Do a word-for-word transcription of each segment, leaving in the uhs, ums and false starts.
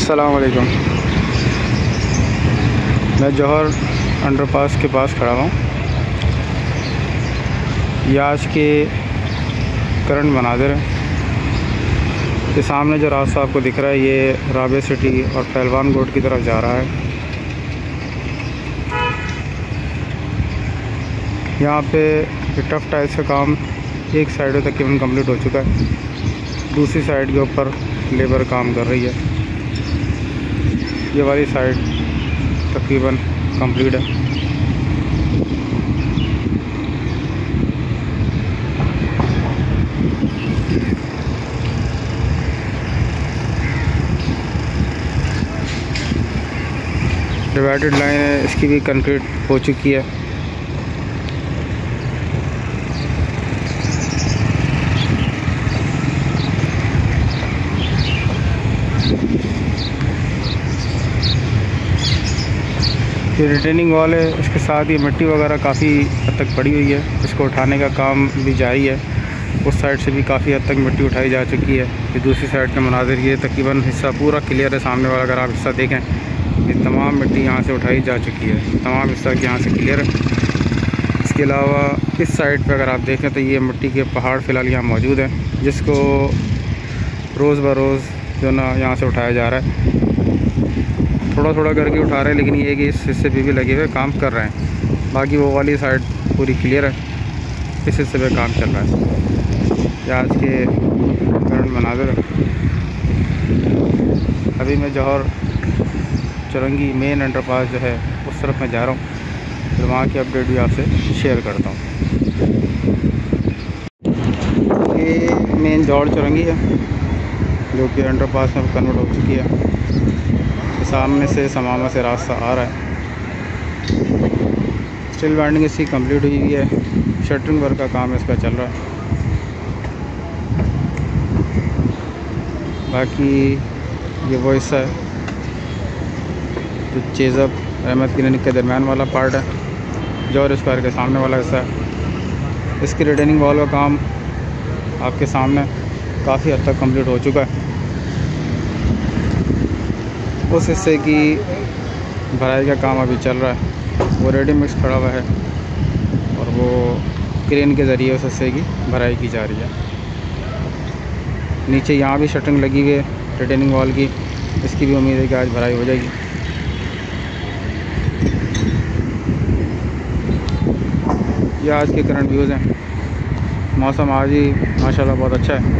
अस्सलाम वालेकुम। मैं जौहर अंडरपास के पास खड़ा हूँ। ये आज के करंट मनाज़िर है। ये सामने जो रास्ता आपको दिख रहा है ये राबे सिटी और पहलवान गोट की तरफ जा रहा है। यहाँ पे टफ टाइल्स का काम एक साइड तकरीबन कंप्लीट हो चुका है, दूसरी साइड के ऊपर लेबर काम कर रही है। ये वाली साइड तकरीबन कंप्लीट है। डिवाइडेड लाइन है, इसकी भी कंक्रीट हो चुकी है। ये रिटेनिंग वॉल है, इसके साथ ये मिट्टी वगैरह काफ़ी हद तक पड़ी हुई है। इसको उठाने का काम भी जारी है। उस साइड से भी काफ़ी हद तक मिट्टी उठाई जा चुकी है। ये दूसरी साइड का मनाज़िर, ये तकरीबन हिस्सा पूरा क्लियर है। सामने वाला अगर आप हिस्सा देखें, ये तमाम मिट्टी यहाँ से उठाई जा चुकी है। तमाम हिस्सा यहाँ से क्लियर है। इसके अलावा इस साइड पर अगर आप देखें तो ये मिट्टी के पहाड़ फ़िलहाल यहाँ मौजूद हैं, जिसको रोज़ ब रोज़ जो ना यहाँ से उठाया जा रहा है। थोड़ा थोड़ा करके उठा रहे हैं, लेकिन ये कि इस हिस्से पे भी लगे हुए काम कर रहे हैं। बाकी वो वाली साइड पूरी क्लियर है, इस हिस्से पे काम चल रहा है। ये आज के करंट मनाज़िर है। अभी मैं जौहर चौरंगी मेन अंडरपास जो है उस तरफ मैं जा रहा हूँ, फिर वहाँ की अपडेट भी आपसे शेयर करता हूँ। ये मेन जौहर चौरंगी है जो कि अंडरपास में कन्वर्ट हो चुकी है। सामने से समामा से रास्ता आ रहा है। स्टील बाइंडिंग इसकी कंप्लीट हुई हुई है। शटरिंग वर्क का काम इसका चल रहा है। बाकी ये वो हिस्सा है जो चेज़अप अहमद क्लिनिक के दरमियान वाला पार्ट है। जौहर स्क्वायर के सामने वाला हिस्सा है। इसकी रिटेनिंग वॉल का काम आपके सामने काफ़ी हद तक कंप्लीट हो चुका है। उस हिस्से की भराई का काम अभी चल रहा है। वो रेडी मिक्स खड़ा हुआ है और वो क्रेन के ज़रिए उस हिस्से की भराई की जा रही है। नीचे यहाँ भी शटरिंग लगी हुई है रिटेनिंग वॉल की। इसकी भी उम्मीद है कि आज भराई हो जाएगी। ये आज के करंट व्यूज़ हैं। मौसम आज ही माशाल्लाह बहुत अच्छा है।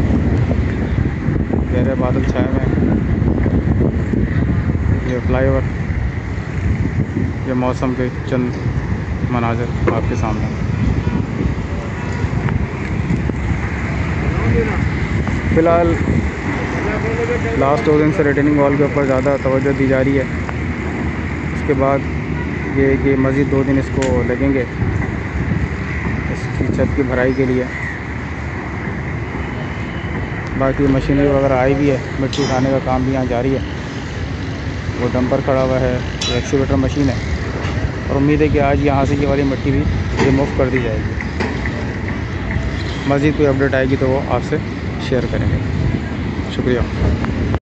गहरे बादल छाए हुए हैं। ये फ्लाईओवर, ये मौसम के चंद मनाज़िर आपके सामने। फ़िलहाल लास्ट दो दिन से रिटेनिंग वॉल के ऊपर ज़्यादा तवज्जो दी जा रही है। उसके बाद ये कि मज़ीद दो दिन इसको लगेंगे इसकी छत की भराई के लिए। बाकी मशीनरी वगैरह आई भी है। मिट्टी उठाने का काम भी यहाँ जारी है। वो डंपर खड़ा हुआ है, ये एक्सीवेटर मशीन है और उम्मीद है कि आज यहाँ से ये वाली मिट्टी भी रिमूव कर दी जाएगी। मज़ीद कोई अपडेट आएगी तो वो आपसे शेयर करेंगे। शुक्रिया।